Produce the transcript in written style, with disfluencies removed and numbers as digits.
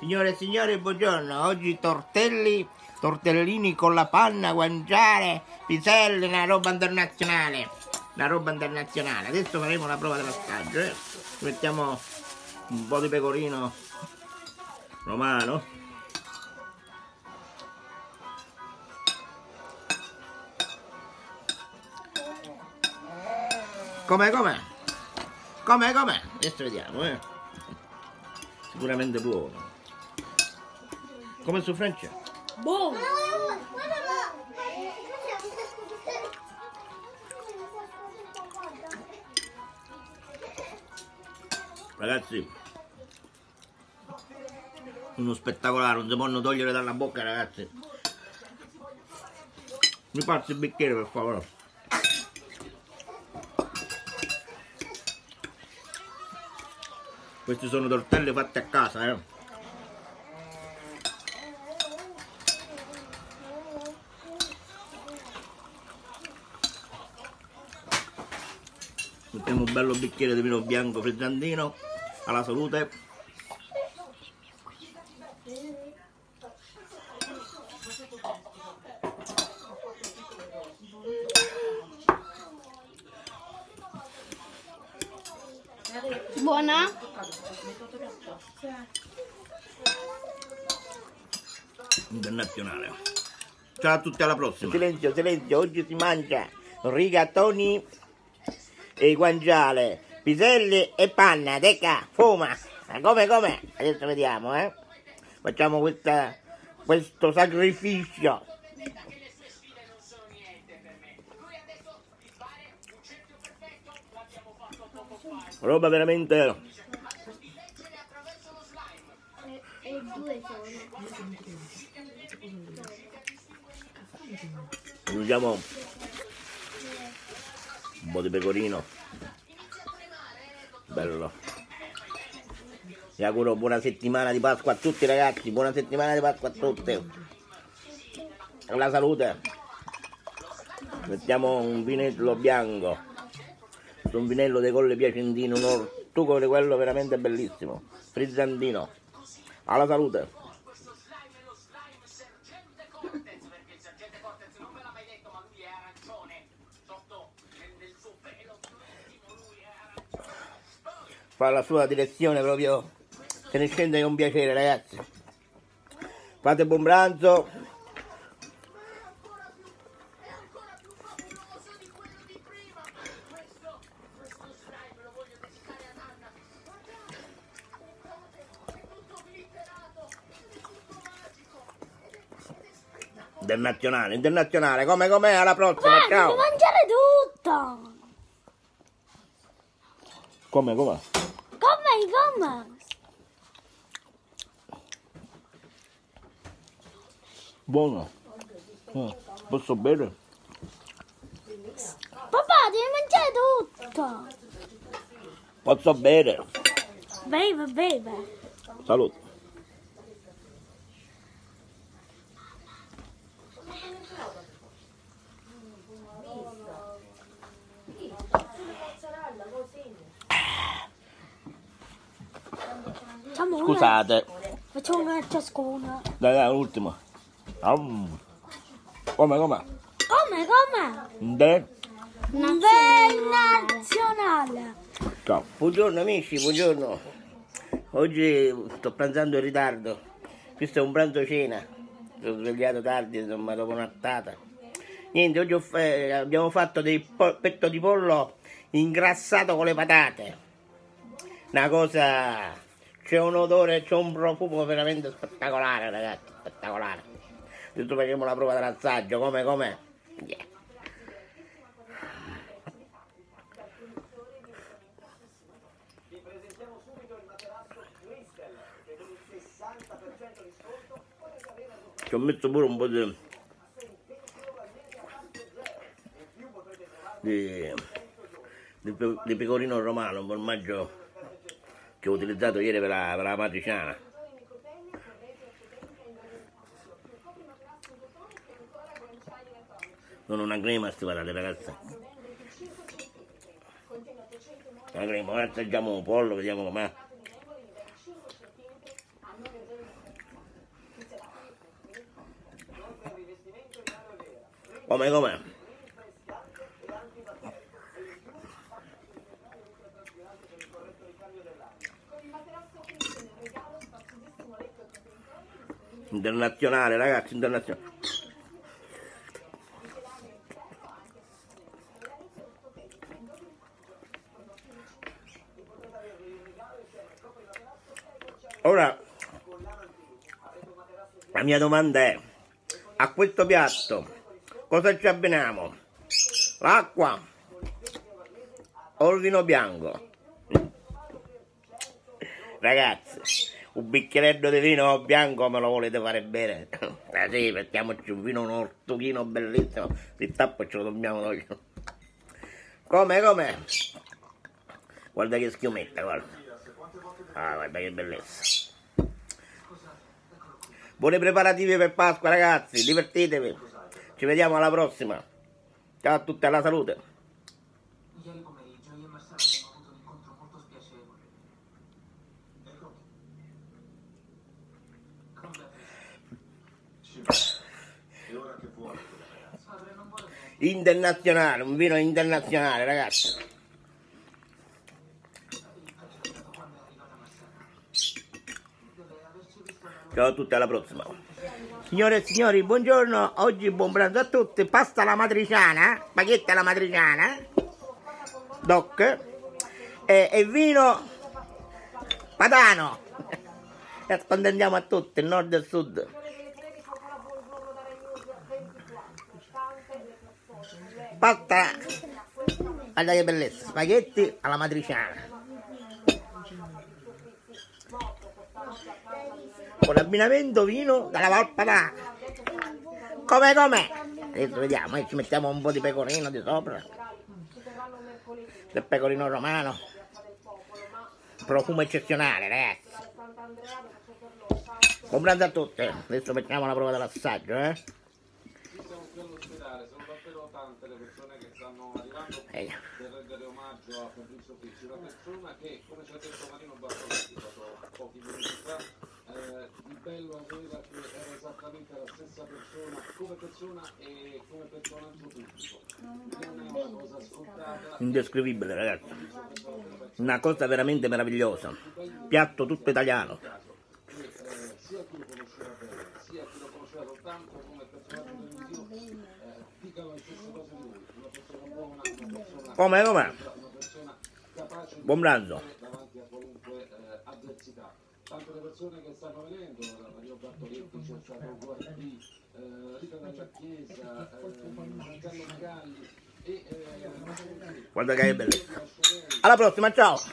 Signore e signori, buongiorno. Oggi tortellini con la panna, guanciale, piselli, una roba internazionale. Una roba internazionale. Adesso faremo la prova dell'assaggio. Mettiamo un po' di pecorino romano. Com'è? Adesso vediamo, Sicuramente buono. Come su Francia? Buono! Ragazzi, uno spettacolare, non si possono togliere dalla bocca, ragazzi. Mi passi il bicchiere, per favore. Questi sono tortelle fatte a casa, Mettiamo un bello bicchiere di vino bianco frizzantino, alla salute. Buona? Internazionale. Ciao a tutti, alla prossima. Silenzio, oggi si mangia rigatoni e guanciale, piselli e panna, teca, fuma. Come? Adesso vediamo, Facciamo questo sacrificio. Roba veramente. Usiamo un po' di pecorino. Bello. Vi auguro buona settimana di Pasqua a tutti, ragazzi. Buona settimana di Pasqua a tutti. Alla salute. Mettiamo un vinello bianco. Un vinello dei Colle Piacentino, un ortuco di quello veramente bellissimo, frizzantino. Alla salute. Fa la sua direzione proprio, se ne scende con piacere, ragazzi. Fate buon pranzo. Internazionale, com'è, alla prossima, Guarda, ciao! devo mangiare tutto! Come? Come? Buono. Posso bere? Papà, devi mangiare tutto! Posso bere? Beve. Salute. Scusate. Facciamo una ciascuna. Dai, l'ultimo. Come? Nazionale. Ciao. Buongiorno amici, buongiorno. Oggi sto pranzando in ritardo. Questo è un pranzo cena. Sono svegliato tardi, insomma, dopo una nottata. Niente, oggi abbiamo fatto dei petto di pollo ingrassato con le patate. Una cosa... C'è un odore, c'è un profumo veramente spettacolare, ragazzi, spettacolare. Adesso facciamo la prova dell'assaggio, com'è? Yeah. Ci ho messo pure un po' di pecorino romano, un formaggio che ho utilizzato ieri per la matriciana. Sono una crema sti patate, ragazzi. Una crema, ora assaggiamo un pollo, vediamo com'è. Com'è? Internazionale, ragazzi, internazionale. Ora, la mia domanda è, a questo piatto cosa ci abbiniamo? L'acqua o il vino bianco? Ragazzi, un bicchierello di vino bianco me lo volete fare bene? Sì, mettiamoci un vino, un ortuchino bellissimo, si tappa e ce lo dobbiamo togliere. Com'è? Guarda che schiumetta, guarda. Ah, guarda che bellezza. Buoni preparativi per Pasqua, ragazzi, divertitevi. Ci vediamo alla prossima. Ciao a tutti, alla salute. Ieri pomeriggio io e Marcella abbiamo avuto un incontro molto spiacevole. Con Beatrice. E ora che vuole? Padre, non vuole niente. Internazionale, un vino internazionale, ragazzi. Quando è arrivata Marcella. Deve averci visto una Ciao a tutti, alla prossima. Signore e signori, buongiorno. Oggi buon pranzo a tutti. Pasta alla matriciana, spaghetti alla matriciana, doc, e vino padano. E accontentiamo a tutti, nord e sud. Pasta, guarda che bellezza, spaghetti alla matriciana. Con abbinamento vino dalla Valpadana. Com'è? Adesso vediamo, ci mettiamo un po' di pecorino di sopra. Del pecorino romano. Profumo eccezionale, ragazzi. Buon pranzo a tutti. Adesso facciamo la prova dell'assaggio, Qui siamo qui all'ospedale, sono davvero tante le persone che stanno arrivando per rendere omaggio a Fabrizio Ficci, una persona che, come ci ha detto Marino Bartolotti pochi minuti fa, di bello aveva che era esattamente la stessa persona e come personaggio pubblico. Non è una cosa scontata. indescrivibile, ragazzi. Una cosa veramente meravigliosa. Piatto tutto italiano. Sia chi lo conosceva bene, sia chi lo conosceva soltanto come personaggio televisivo, dicano le stesse cose di lui. Una persona buona, una persona Com'è? una persona capace di Buon pranzo. davanti a qualunque avversità. Tante le persone che stanno venendo, Mario Bartoletti, c'è stato Guardì, Rita della Chiesa, Giancarlo Galli e Guarda che bellezza. Alla prossima, ciao.